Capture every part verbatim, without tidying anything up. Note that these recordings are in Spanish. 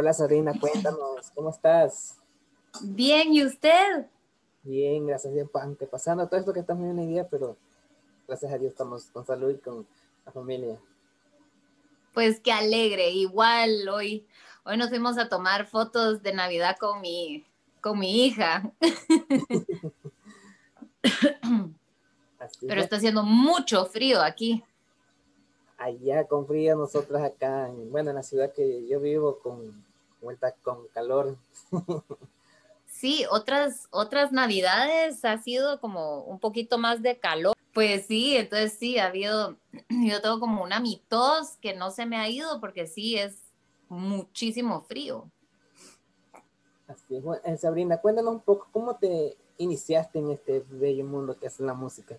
Hola Sabrina, cuéntanos, ¿cómo estás? Bien, ¿y usted? Bien, gracias a Dios, pa- aunque pasando todo esto que estamos viviendo hoy día, pero gracias a Dios estamos con salud y con la familia. Pues qué alegre. Igual hoy, hoy nos fuimos a tomar fotos de Navidad con mi, con mi hija. Así Pero bueno, está haciendo mucho frío aquí. allá con frío, nosotras acá, en, bueno, en la ciudad que yo vivo con, vuelta con calor. Sí, otras, otras Navidades ha sido como un poquito más de calor. Pues sí, entonces sí, ha habido, yo tengo como una mitos que no se me ha ido porque sí, es muchísimo frío. Así es, bueno, eh, Sabrina, cuéntanos un poco, ¿cómo te iniciaste en este bello mundo que es la música?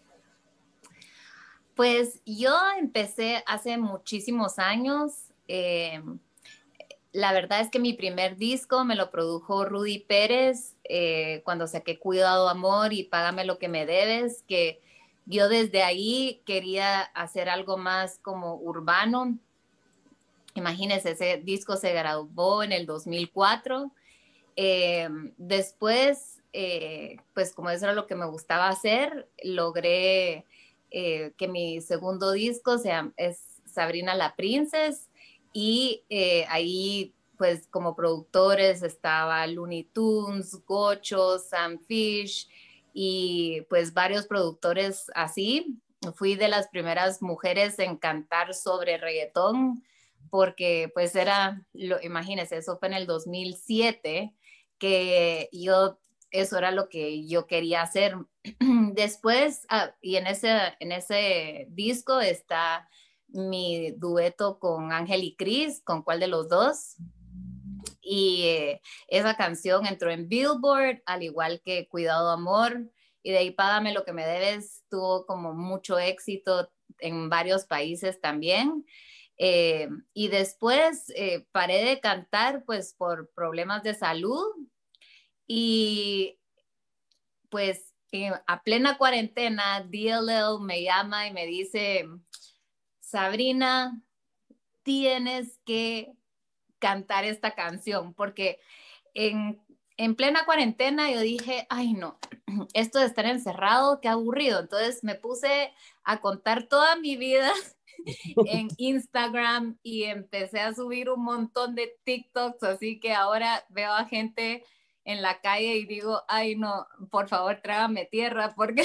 Pues yo empecé hace muchísimos años. Eh, la verdad es que mi primer disco me lo produjo Rudy Pérez eh, cuando saqué Cuidado Amor y Págame lo que me debes, que yo desde ahí quería hacer algo más como urbano. Imagínense, ese disco se grabó en el dos mil cuatro. Eh, después, eh, pues como eso era lo que me gustaba hacer, logré eh, que mi segundo disco sea, es Sabrina la Princess y eh, ahí pues como productores estaba Looney Tunes, Gocho, Sam Fish y pues varios productores así. Fui de las primeras mujeres en cantar sobre reggaetón porque pues era, lo, imagínense, eso fue en el dos mil siete que yo, eso era lo que yo quería hacer. Después, ah, y en ese, en ese disco está mi dueto con Ángel y Cris, con cuál de los dos. Y eh, esa canción entró en Billboard, al igual que Cuidado Amor, y de ahí Págame lo que me debes, tuvo como mucho éxito en varios países también. Eh, y después eh, paré de cantar pues por problemas de salud y pues eh, a plena cuarentena, D L L me llama y me dice, Sabrina, tienes que cantar esta canción, porque en, en plena cuarentena yo dije, ay no, esto de estar encerrado, qué aburrido. Entonces me puse a contar toda mi vida en Instagram y empecé a subir un montón de TikToks, así que ahora veo a gente en la calle y digo, ay no, por favor trágame tierra, porque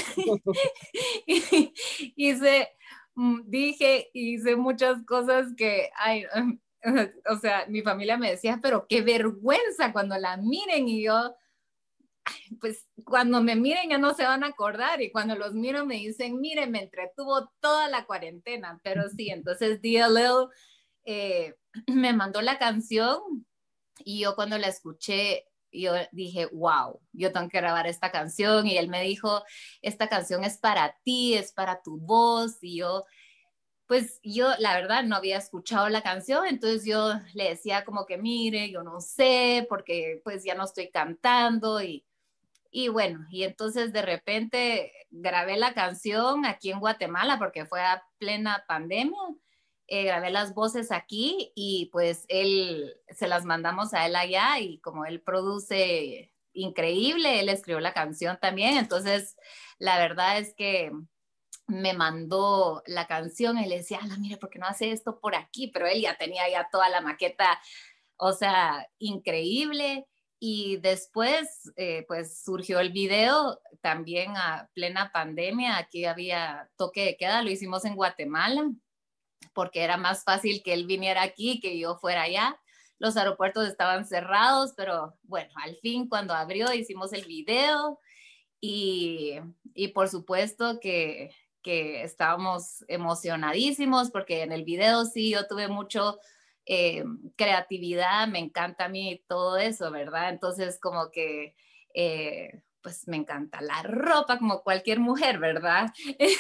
hice, mm, dije, hice muchas cosas que, ay, o sea, mi familia me decía, pero qué vergüenza cuando la miren y yo, pues cuando me miren ya no se van a acordar y cuando los miro me dicen, mire, me entretuvo toda la cuarentena, pero sí, entonces D L L eh, me mandó la canción y yo cuando la escuché, yo dije, wow, yo tengo que grabar esta canción y él me dijo, esta canción es para ti, es para tu voz y yo, pues yo la verdad no había escuchado la canción, entonces yo le decía como que mire, yo no sé, porque pues ya no estoy cantando y y bueno, y entonces de repente grabé la canción aquí en Guatemala porque fue a plena pandemia. Eh, grabé las voces aquí y pues él se las mandamos a él allá y como él produce increíble, él escribió la canción también. Entonces, la verdad es que me mandó la canción y le decía, ala, mire, ¿por qué no hace esto por aquí? Pero él ya tenía ya toda la maqueta, o sea, increíble. Y después, eh, pues surgió el video también a plena pandemia. Aquí había toque de queda, lo hicimos en Guatemala, porque era más fácil que él viniera aquí que yo fuera allá. Los aeropuertos estaban cerrados, pero bueno, al fin cuando abrió hicimos el video y, y por supuesto que, que estábamos emocionadísimos porque en el video sí yo tuve mucho eh, creatividad, me encanta a mí todo eso, ¿verdad? Entonces como que... Eh, pues me encanta la ropa como cualquier mujer, ¿verdad?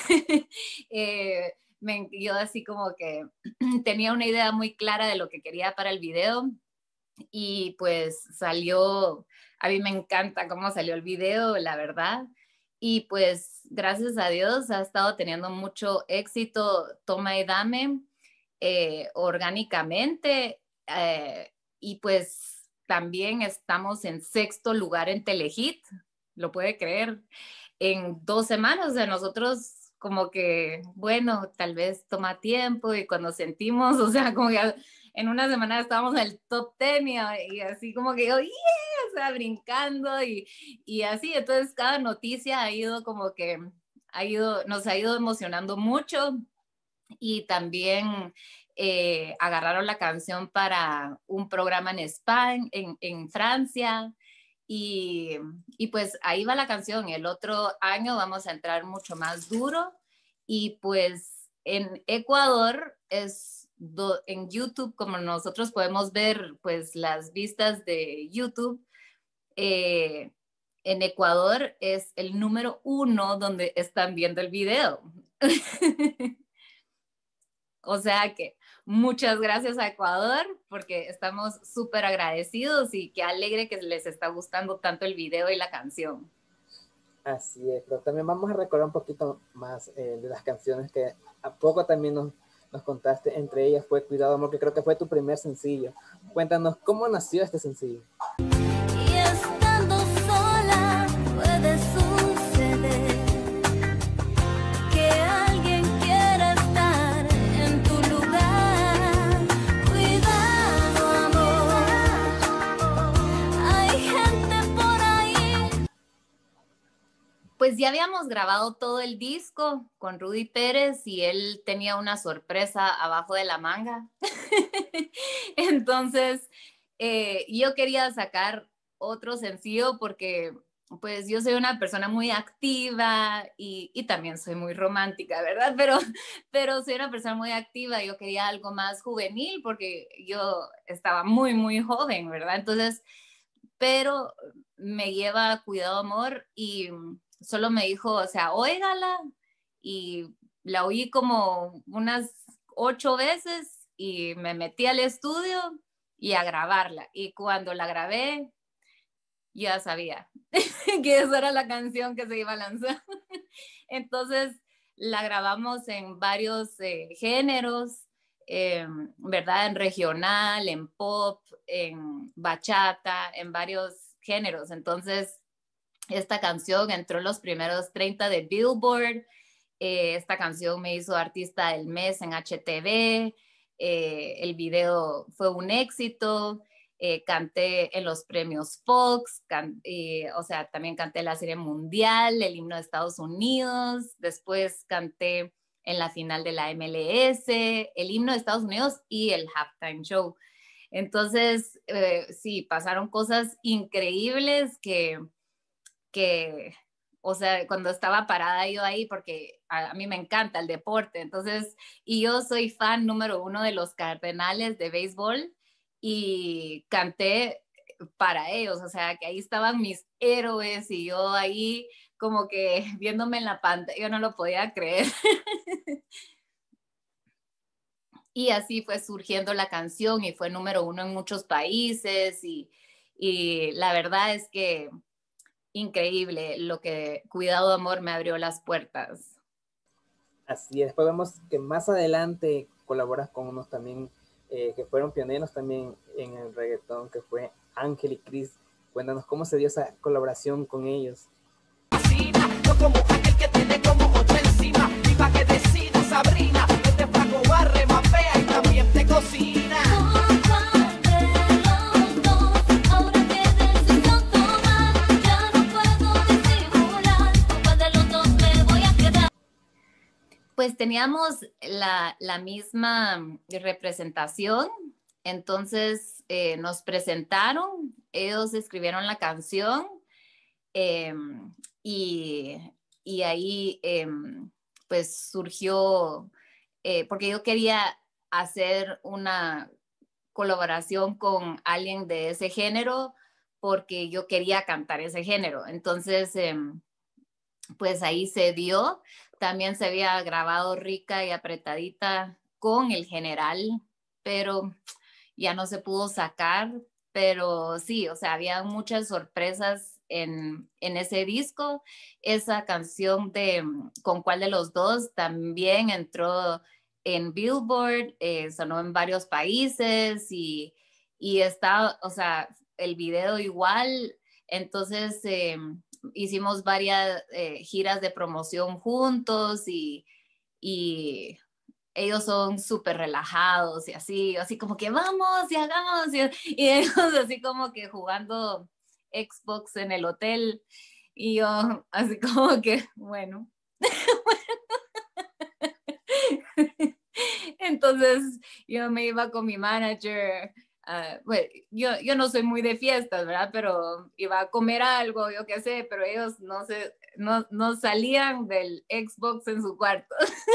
eh, me, yo así como que tenía una idea muy clara de lo que quería para el video y pues salió, a mí me encanta cómo salió el video, la verdad. Y pues gracias a Dios ha estado teniendo mucho éxito Toma y Dame eh, orgánicamente. Eh, y pues también estamos en sexto lugar en Telehit, lo puede creer, en dos semanas. O sea, nosotros como que, bueno, tal vez toma tiempo y cuando sentimos, o sea, como que en una semana estábamos en el top ten y, y así como que yo, yeah, o sea, brincando y, y así. Entonces cada noticia ha ido como que, ha ido, nos ha ido emocionando mucho. Y también eh, agarraron la canción para un programa en España, en, en Francia, y, y pues ahí va la canción. El otro año vamos a entrar mucho más duro, y pues en Ecuador es do, en YouTube, como nosotros podemos ver pues las vistas de YouTube, eh, en Ecuador es el número uno donde están viendo el video. O sea que muchas gracias a Ecuador, porque estamos súper agradecidos y qué alegre que les está gustando tanto el video y la canción. Así es, pero también vamos a recordar un poquito más eh, de las canciones que a poco también nos, nos contaste. Entre ellas fue Cuidado Amor, que creo que fue tu primer sencillo. Cuéntanos, ¿cómo nació este sencillo? Y estando sola puede suceder que alguien quiera estar en tu lugar. Cuidado, amor, hay gente por ahí. Pues ya habíamos grabado todo el disco con Rudy Pérez y él tenía una sorpresa abajo de la manga. Entonces, eh, yo quería sacar otro sencillo porque pues yo soy una persona muy activa y, y también soy muy romántica, ¿verdad? Pero, pero soy una persona muy activa. Yo quería algo más juvenil porque yo estaba muy, muy joven, ¿verdad? Entonces, pero me lleva Cuidado Amor y solo me dijo, o sea, óigala, y la oí como unas ocho veces y me metí al estudio y a grabarla. Y cuando la grabé, ya sabía que esa era la canción que se iba a lanzar. Entonces la grabamos en varios eh, géneros, eh, ¿verdad? En regional, en pop, en bachata, en varios géneros. Entonces esta canción entró en los primeros treinta de Billboard. Eh, esta canción me hizo artista del mes en H T V. Eh, el video fue un éxito. Eh, canté en los premios Fox, can, eh, o sea, también canté la serie mundial, el himno de Estados Unidos, después canté en la final de la M L S, el himno de Estados Unidos y el halftime show. Entonces, eh, sí, pasaron cosas increíbles que, que, o sea, cuando estaba parada yo ahí, porque a, a mí me encanta el deporte, entonces, y yo soy fan número uno de los Cardenales de béisbol, y canté para ellos, o sea, que ahí estaban mis héroes y yo ahí como que viéndome en la pantalla, yo no lo podía creer. Y así fue surgiendo la canción y fue número uno en muchos países, y, y la verdad es que increíble lo que Cuidado Amor me abrió las puertas. Así es, después vemos que más adelante colaboras con unos también eh, que fueron pioneros también en el reggaetón, que fue Ángel y Cris. Cuéntanos cómo se dio esa colaboración con ellos. Yo como aquel que tiene como ocho encima, y pa' que decida Sabrina, este flaco barre, mapea y también te cocina. Pues teníamos la, la misma representación, entonces eh, nos presentaron, ellos escribieron la canción, eh, y, y ahí eh, pues surgió, eh, porque yo quería hacer una colaboración con alguien de ese género, porque yo quería cantar ese género, entonces eh, pues ahí se dio. También se había grabado Rica y Apretadita con El General, pero ya no se pudo sacar. Pero sí, o sea, había muchas sorpresas en, en ese disco. Esa canción de ¿Con cuál de los dos? También entró en Billboard, eh, sonó en varios países, y, y está, o sea, el video igual. Entonces eh, hicimos varias eh, giras de promoción juntos y, y ellos son súper relajados y así, así como que vamos y hagamos, y, y ellos así como que jugando Xbox en el hotel, y yo así como que, bueno. Entonces yo me iba con mi manager, uh, bueno, yo, yo no soy muy de fiestas, ¿verdad? Pero iba a comer algo, yo qué sé, pero ellos no, se, no, no salían del Xbox en su cuarto.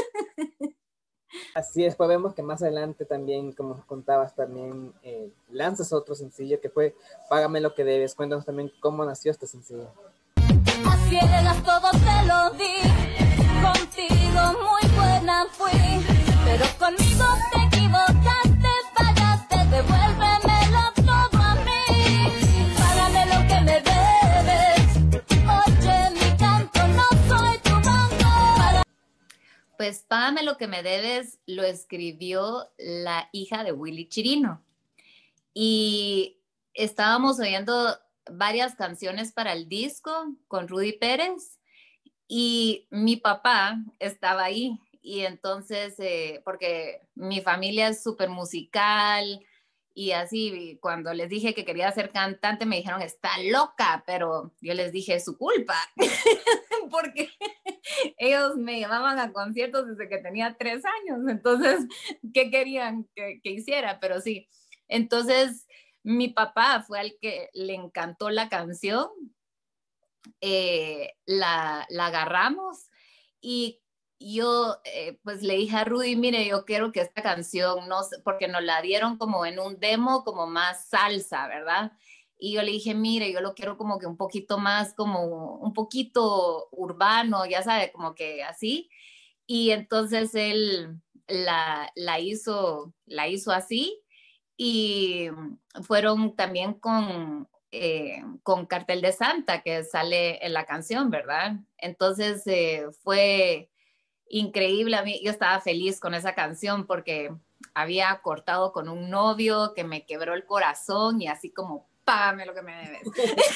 Así es, pues vemos que más adelante también, como nos contabas, también eh, lanzas otro sencillo que fue Págame lo que debes. Cuéntanos también cómo nació este sencillo. A ciegas todo te lo di, contigo muy buena fui, pero conmigo te equivocaste, fallaste, devuélvemelo todo a mí, págame lo que me debes, oye mi canto, no soy tu banco. Pues Págame lo que me debes lo escribió la hija de Willy Chirino, y estábamos oyendo varias canciones para el disco con Rudy Pérez, y mi papá estaba ahí, y entonces, eh, porque mi familia es súper musical, y así, cuando les dije que quería ser cantante, me dijeron, está loca, pero yo les dije, es su culpa, porque ellos me llevaban a conciertos desde que tenía tres años, entonces, ¿qué querían que, que hiciera? Pero sí, entonces, mi papá fue al que le encantó la canción, eh, la, la agarramos, y yo eh, pues le dije a Rudy, mire, yo quiero que esta canción, no sé, porque nos la dieron como en un demo, como más salsa, ¿verdad? Y yo le dije, mire, yo lo quiero como que un poquito más, como un poquito urbano, ya sabe, como que así. Y entonces él la, la hizo, la hizo así, y fueron también con, eh, con Cartel de Santa, que sale en la canción, ¿verdad? Entonces eh, fue increíble. A mí, yo estaba feliz con esa canción porque había cortado con un novio que me quebró el corazón, y así como, págame lo que me debes.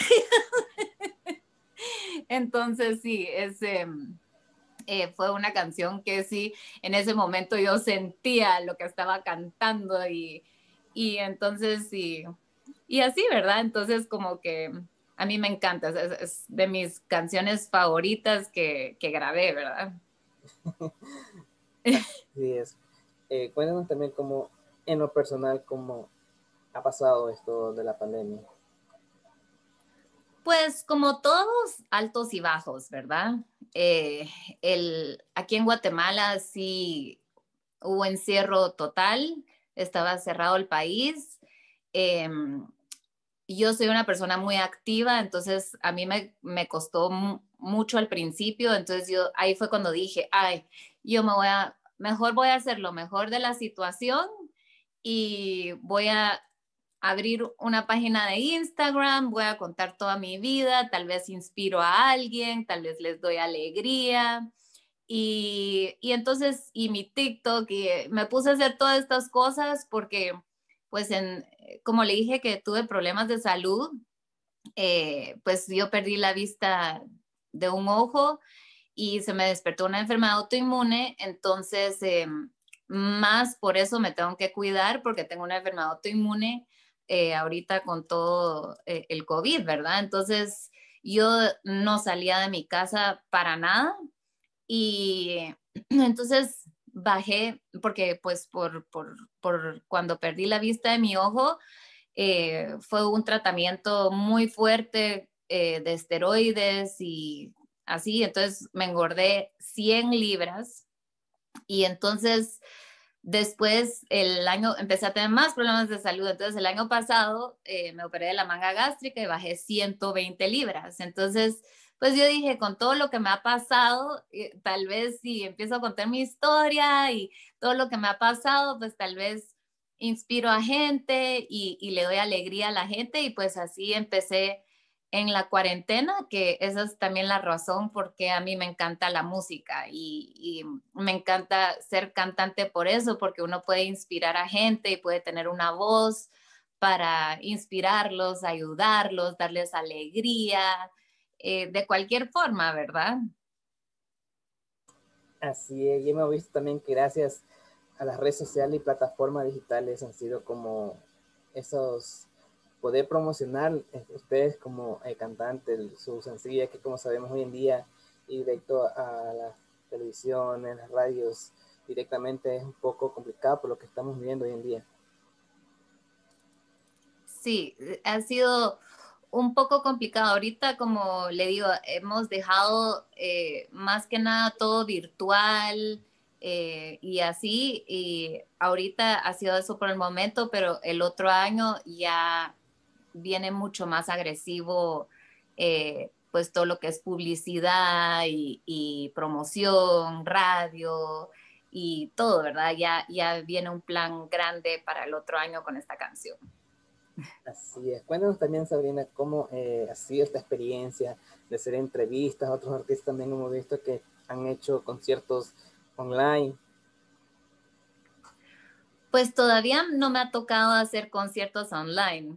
Entonces sí, es... Eh, Eh, fue una canción que sí, en ese momento yo sentía lo que estaba cantando, y, y entonces sí, y así, ¿verdad? Entonces como que a mí me encanta, es, es de mis canciones favoritas que, que grabé, ¿verdad? Así es. Eh, cuéntanos también cómo, en lo personal, cómo ha pasado esto de la pandemia. Pues como todos, altos y bajos, ¿verdad? Eh, el, aquí en Guatemala sí hubo encierro total, estaba cerrado el país. Eh, yo soy una persona muy activa, entonces a mí me, me costó mucho al principio, entonces yo ahí fue cuando dije, ay, yo me voy a, mejor voy a hacer lo mejor de la situación, y voy a abrir una página de Instagram, voy a contar toda mi vida, tal vez inspiro a alguien, tal vez les doy alegría. Y, y entonces, y mi TikTok, y me puse a hacer todas estas cosas porque, pues, en, como le dije que tuve problemas de salud, eh, pues yo perdí la vista de un ojo y se me despertó una enfermedad autoinmune, entonces, eh, más por eso me tengo que cuidar porque tengo una enfermedad autoinmune eh, ahorita con todo eh, el COVID, ¿verdad? Entonces, yo no salía de mi casa para nada. Y entonces bajé, porque pues por, por, por cuando perdí la vista de mi ojo, eh, fue un tratamiento muy fuerte eh, de esteroides y así, entonces me engordé cien libras, y entonces después el año empecé a tener más problemas de salud, entonces el año pasado eh, me operé de la manga gástrica y bajé ciento veinte libras, entonces pues yo dije, con todo lo que me ha pasado, eh, tal vez si empiezo a contar mi historia y todo lo que me ha pasado, pues tal vez inspiro a gente y, y le doy alegría a la gente, y pues así empecé en la cuarentena, que esa es también la razón por qué a mí me encanta la música, y, y me encanta ser cantante por eso, porque uno puede inspirar a gente y puede tener una voz para inspirarlos, ayudarlos, darles alegría, eh, de cualquier forma, ¿verdad? Así es, y hemos visto también que gracias a las redes sociales y plataformas digitales han sido como esos, poder promocionar eh, ustedes como eh, cantantes, su sencilla, que como sabemos hoy en día, y directo a las televisiones, las radios, directamente es un poco complicado por lo que estamos viviendo hoy en día. Sí, ha sido un poco complicado. Ahorita, como le digo, hemos dejado eh, más que nada todo virtual eh, y así, y ahorita ha sido eso por el momento, pero el otro año ya viene mucho más agresivo, eh, pues todo lo que es publicidad y, y promoción, radio y todo, ¿verdad? Ya, ya viene un plan grande para el otro año con esta canción. Así es. Cuéntanos también, Sabrina, cómo eh, ha sido esta experiencia de hacer entrevistas. Otros artistas también hemos visto que han hecho conciertos online. Pues todavía no me ha tocado hacer conciertos online,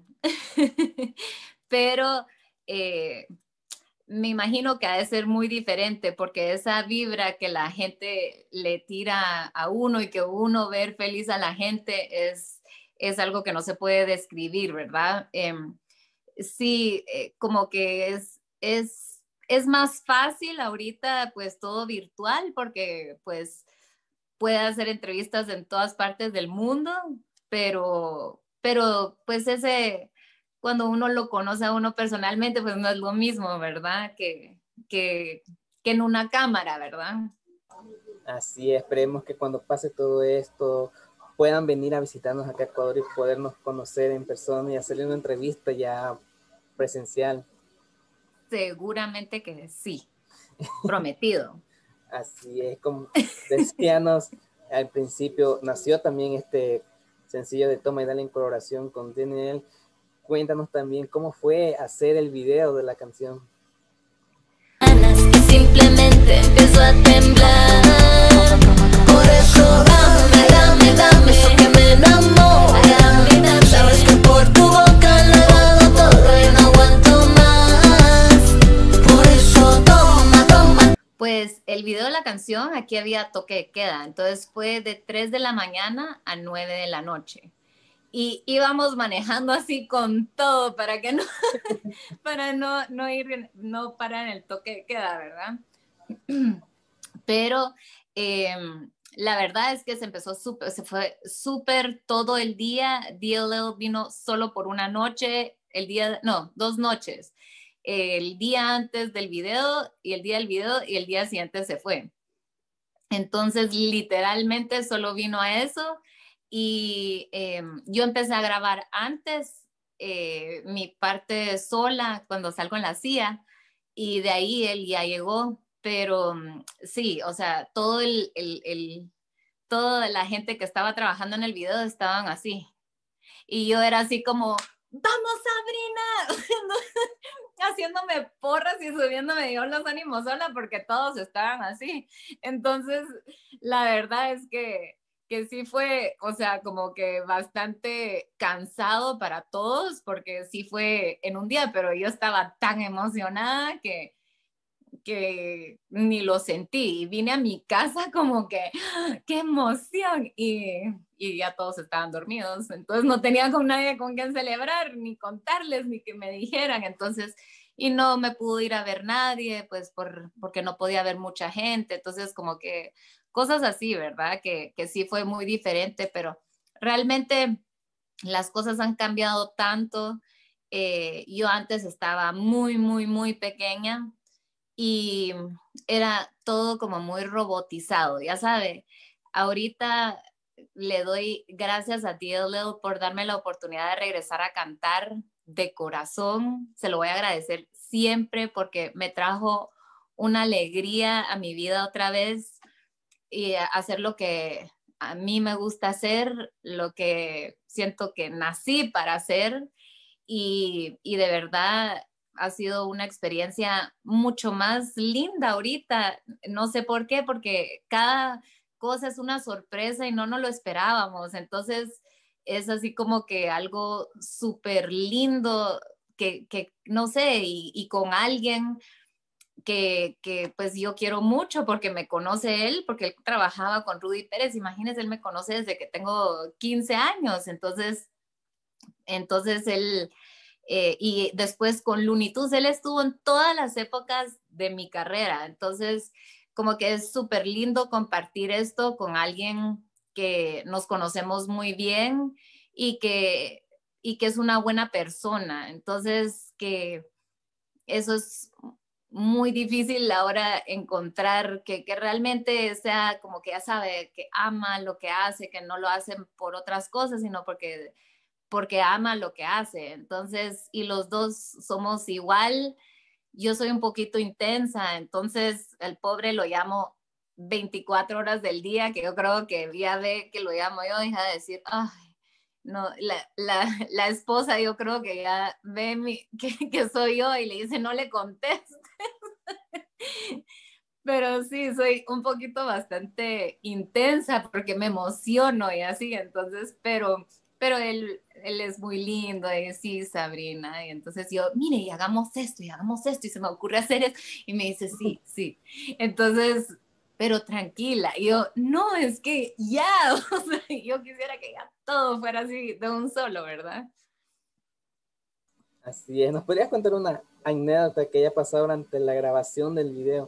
pero eh, me imagino que ha de ser muy diferente porque esa vibra que la gente le tira a uno y que uno ver feliz a la gente es, es algo que no se puede describir, ¿verdad? Eh, sí, eh, como que es, es, es más fácil ahorita pues todo virtual porque pues puede hacer entrevistas en todas partes del mundo, pero, pero pues ese, cuando uno lo conoce a uno personalmente, pues no es lo mismo, ¿verdad? Que, que, que en una cámara, ¿verdad? Así es, esperemos que cuando pase todo esto puedan venir a visitarnos acá a Ecuador y podernos conocer en persona y hacerle una entrevista ya presencial. Seguramente que sí, prometido. Así es, como decíamos al principio, nació también este sencillo de Toma y Dale en colaboración con D N L. Cuéntanos también cómo fue hacer el video de la canción. Simplemente empiezo a temblar. Por eso dame, dame, dame eso que me enamora. Sabes que por tu boca lo he dado todo y no aguanto más. Por eso toma, toma. Pues el video de la canción, aquí había toque de queda, entonces fue de tres de la mañana a nueve de la noche. Y íbamos manejando así con todo para que no, para no, no ir, no parar en el toque de queda, ¿verdad? Pero eh, la verdad es que se empezó súper, se fue súper todo el día. D L L vino solo por una noche, el día, no, dos noches. El día antes del video y el día del video y el día siguiente se fue. Entonces, literalmente solo vino a eso. Y eh, yo empecé a grabar antes eh, mi parte sola cuando salgo en la C I A y de ahí él ya llegó, pero sí, o sea, todo el, el, el, toda la gente que estaba trabajando en el video estaban así y yo era así como, ¡vamos Sabrina! Haciéndome porras y subiéndome yo los ánimos sola porque todos estaban así. Entonces, la verdad es que que sí fue, o sea, como que bastante cansado para todos, porque sí fue en un día, pero yo estaba tan emocionada que, que ni lo sentí. Y vine a mi casa como que, ¡qué emoción! Y, y ya todos estaban dormidos, entonces no tenía con nadie con quien celebrar, ni contarles, ni que me dijeran, entonces... Y no me pudo ir a ver nadie, pues por, porque no podía ver mucha gente, entonces como que cosas así, ¿verdad? Que, que sí fue muy diferente, pero realmente las cosas han cambiado tanto. Eh, yo antes estaba muy, muy, muy pequeña y era todo como muy robotizado, ya sabe. Ahorita le doy gracias a D L L por darme la oportunidad de regresar a cantar de corazón. Se lo voy a agradecer siempre porque me trajo una alegría a mi vida otra vez y hacer lo que a mí me gusta hacer, lo que siento que nací para hacer y, y de verdad ha sido una experiencia mucho más linda ahorita. No sé por qué, porque cada cosa es una sorpresa y no nos lo esperábamos. Entonces, es así como que algo súper lindo, que, que no sé, y, y con alguien que, que pues yo quiero mucho porque me conoce él, porque él trabajaba con Rudy Pérez, imagínense, él me conoce desde que tengo quince años, entonces, entonces él, eh, y después con Looney Tunes, él estuvo en todas las épocas de mi carrera, entonces como que es súper lindo compartir esto con alguien que nos conocemos muy bien y que, y que es una buena persona, entonces que eso es muy difícil ahora encontrar que, que realmente sea como que ya sabe que ama lo que hace, que no lo hacen por otras cosas, sino porque, porque ama lo que hace. Entonces, y los dos somos igual. Yo soy un poquito intensa, entonces el pobre lo llamo veinticuatro horas del día, que yo creo que ya ve que lo llamo yo, deja de decir, ay, no, la, la, la esposa yo creo que ya ve mi, que, que soy yo y le dice, no le contestes. Pero sí, soy un poquito bastante intensa porque me emociono y así, entonces, pero, pero él, él es muy lindo y sí, Sabrina, y entonces yo, mire, y hagamos esto, y hagamos esto, y se me ocurre hacer esto, y me dice, sí, sí, entonces, pero tranquila, y yo, no, es que ya, o sea, yo quisiera que ya todo fuera así de un solo, ¿verdad? Así es. ¿Nos podrías contar una anécdota que haya pasado durante la grabación del video?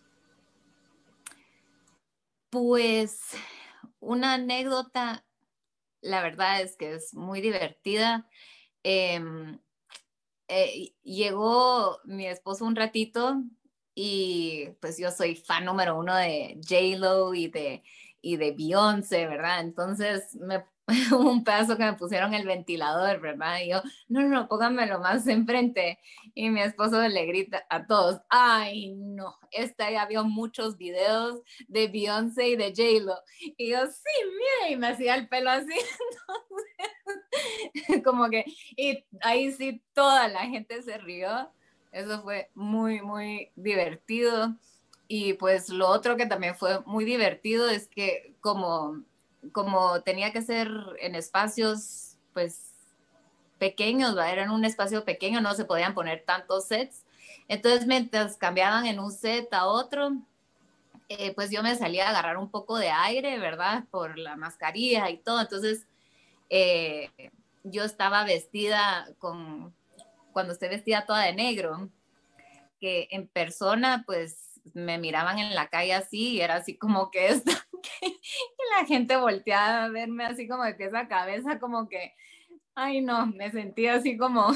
Pues una anécdota, la verdad es que es muy divertida. Eh, eh, llegó mi esposo un ratito y pues yo soy fan número uno de J-Lo y de, y de Beyoncé, ¿verdad? Entonces me un pedazo que me pusieron el ventilador, ¿verdad? Y yo, no, no, no, pónganmelo más enfrente. Y mi esposo le grita a todos, ay, no, esta ya vio muchos videos de Beyoncé y de J-Lo. Y yo, sí, mira, y me hacía el pelo así. Entonces, como que, y ahí sí toda la gente se rió. Eso fue muy, muy divertido. Y pues lo otro que también fue muy divertido es que como como tenía que ser en espacios, pues, pequeños, ¿va? Era en un espacio pequeño, no se podían poner tantos sets. Entonces, mientras cambiaban en un set a otro, eh, pues yo me salía a agarrar un poco de aire, ¿verdad? Por la mascarilla y todo. Entonces, eh, yo estaba vestida con, cuando estoy vestida toda de negro, que en persona, pues, me miraban en la calle así y era así como que esto, que la gente volteaba a verme así como de pies a cabeza, como que, ay no, me sentía así como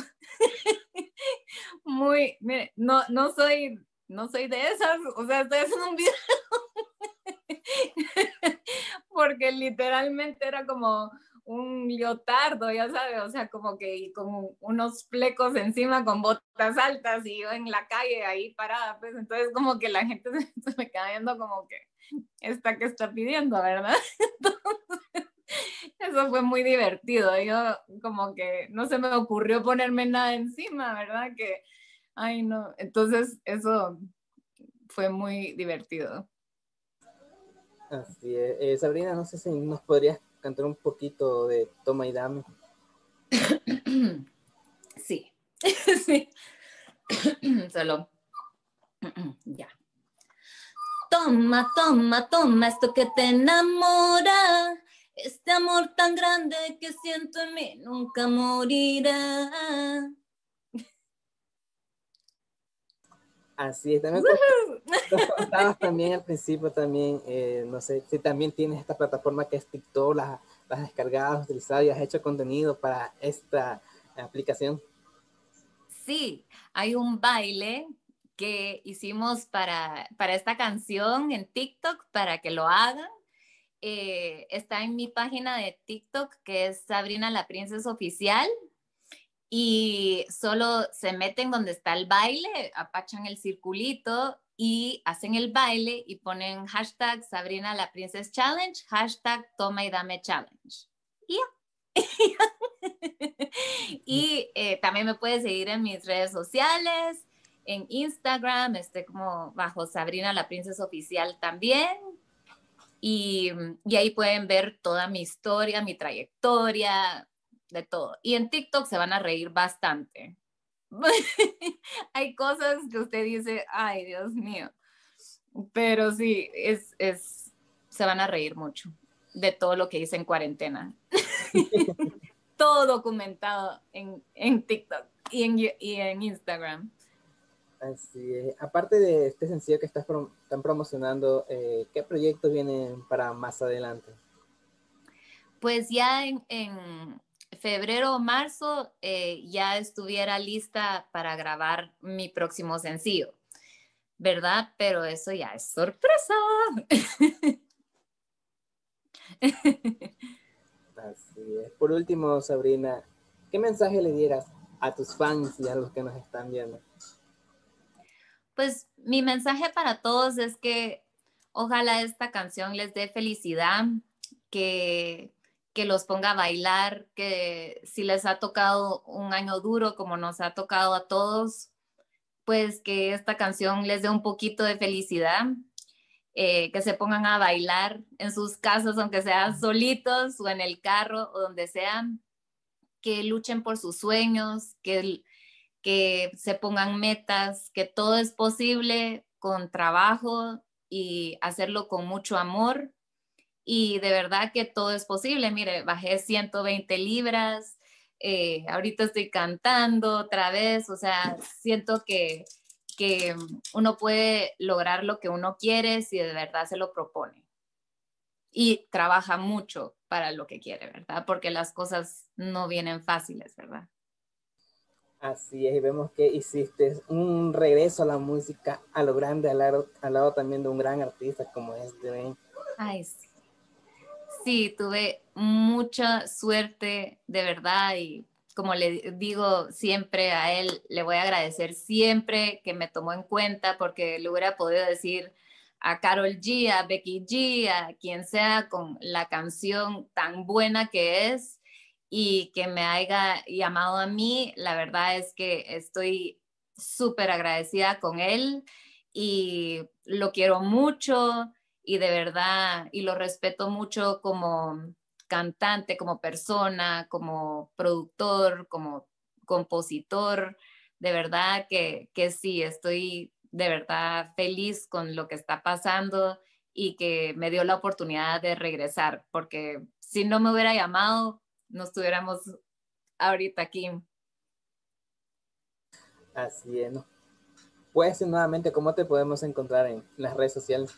muy, mire, no, no soy, no soy de esas, o sea, estoy haciendo un video porque literalmente era como un leotardo, ya sabes, o sea, como que con unos flecos encima con botas altas y yo en la calle ahí parada, pues entonces como que la gente se, se me queda viendo como que esta que está pidiendo, ¿verdad? Entonces, eso fue muy divertido, yo como que no se me ocurrió ponerme nada encima, ¿verdad? Que, ay no, entonces eso fue muy divertido. Así es. Eh, Sabrina, no sé si nos podrías cantar un poquito de Toma y Dame. Sí, sí. Solo. Ya. Toma, toma, toma esto que te enamora. Este amor tan grande que siento en mí nunca morirá. Así es. También nos contabas también al principio también, eh, no sé, si también tienes esta plataforma que es TikTok, las, las descargadas, utilizadas y has hecho contenido para esta aplicación. Sí, hay un baile que hicimos para, para esta canción en TikTok para que lo hagan. Eh, está en mi página de TikTok que es Sabrina la Princesa Oficial y solo se meten donde está el baile, apachan el circulito y hacen el baile y ponen hashtag Sabrina la Princess Challenge, hashtag Toma y Dame Challenge. Y ya. Y eh, también me puedes seguir en mis redes sociales, en Instagram, estoy como bajo Sabrina la Princesa Oficial también. Y, y ahí pueden ver toda mi historia, mi trayectoria, de todo. Y en TikTok se van a reír bastante. Hay cosas que usted dice, ay, Dios mío. Pero sí, es, es, se van a reír mucho de todo lo que hice en cuarentena. Todo documentado en, en TikTok y en, y en Instagram. Así es. Aparte de este sencillo que estás prom están promocionando, eh, ¿qué proyectos vienen para más adelante? Pues ya en, en febrero o marzo eh, ya estuviera lista para grabar mi próximo sencillo, ¿verdad? Pero eso ya es sorpresa. Así es. Por último, Sabrina, ¿qué mensaje le dieras a tus fans y a los que nos están viendo? Pues mi mensaje para todos es que ojalá esta canción les dé felicidad, que, que los ponga a bailar, que si les ha tocado un año duro como nos ha tocado a todos, pues que esta canción les dé un poquito de felicidad, eh, que se pongan a bailar en sus casas, aunque sean solitos o en el carro o donde sean, que luchen por sus sueños, que que se pongan metas, que todo es posible con trabajo y hacerlo con mucho amor. Y de verdad que todo es posible. Mire, bajé ciento veinte libras, eh, ahorita estoy cantando otra vez, o sea, siento que, que uno puede lograr lo que uno quiere si de verdad se lo propone. Y trabaja mucho para lo que quiere, ¿verdad? Porque las cosas no vienen fáciles, ¿verdad? Así es, y vemos que hiciste un regreso a la música a lo grande, al lado, al lado también de un gran artista como es Dwayne. Ay, sí. Sí, tuve mucha suerte, de verdad, y como le digo siempre a él, le voy a agradecer siempre que me tomó en cuenta, porque le hubiera podido decir a Karol G, a Becky G, a quien sea, con la canción tan buena que es, y que me haya llamado a mí. La verdad es que estoy súper agradecida con él y lo quiero mucho y de verdad, y lo respeto mucho como cantante, como persona, como productor, como compositor. De verdad que, que sí, estoy de verdad feliz con lo que está pasando y que me dio la oportunidad de regresar, porque si no me hubiera llamado, no estuviéramos ahorita aquí. Así es, ¿no? Puedes decir nuevamente cómo te podemos encontrar en las redes sociales.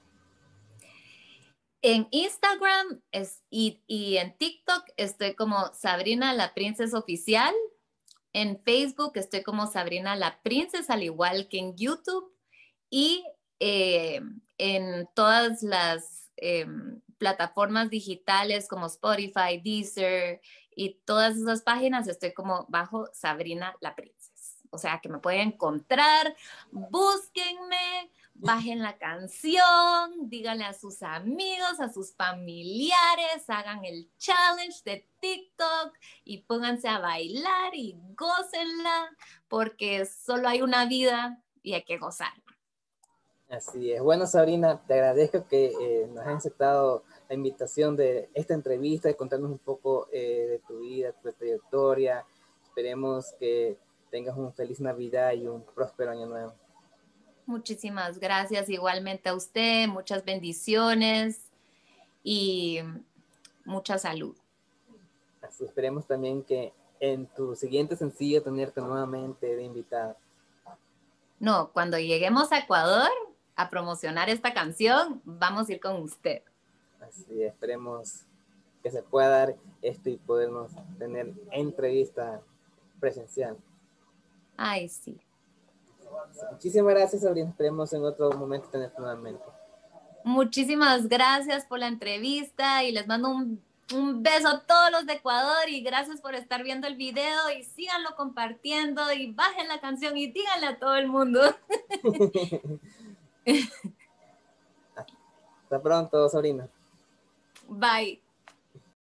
En Instagram es, y, y en TikTok estoy como Sabrina la Princesa Oficial. En Facebook estoy como Sabrina la Princesa, al igual que en YouTube. Y eh, en todas las eh, plataformas digitales como Spotify, Deezer y todas esas páginas estoy como bajo Sabrina la Princesa. O sea que me pueden encontrar, búsquenme, bajen la canción, díganle a sus amigos, a sus familiares, hagan el challenge de TikTok y pónganse a bailar y gócenla, porque solo hay una vida y hay que gozar. Así es. Bueno, Sabrina, te agradezco que eh, nos hayas aceptado la invitación de esta entrevista y contarnos un poco eh, de tu vida, tu trayectoria. Esperemos que tengas un feliz Navidad y un próspero año nuevo. Muchísimas gracias, igualmente a usted, muchas bendiciones y mucha salud. Así esperemos también que en tu siguiente sencillo tenerte nuevamente de invitada. No, cuando lleguemos a Ecuador a promocionar esta canción, vamos a ir con usted. Así esperemos que se pueda dar esto y podernos tener entrevista presencial. Ay, sí. Muchísimas gracias, Sabrina. Esperemos en otro momento tenerte nuevamente. Muchísimas gracias por la entrevista y les mando un, un beso a todos los de Ecuador y gracias por estar viendo el video y síganlo compartiendo y bajen la canción y díganle a todo el mundo. Hasta pronto, Sabrina. Bye.